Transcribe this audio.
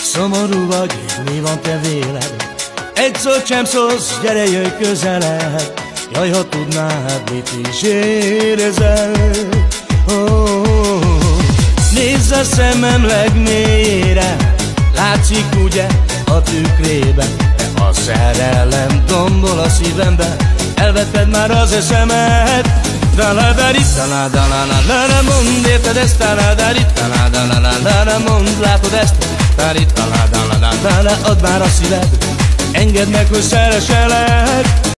Szomorú vagy, mi van, te véled? Egy szót sem szólsz, gyere, jöjj közelebb. Jaj, ha tudnád, mit is érzel. Nézz a szemem legmélyére, látszik ugye a tükrében, de a szerelem tombol a szívemben. Elvetted már az eszemet. Taladari, taladala, mondd, érted ezt? Taladari, taladala, mondd, látod ezt? Taladari, taladala, add már a szíved, engedd meg, hogy szereselek.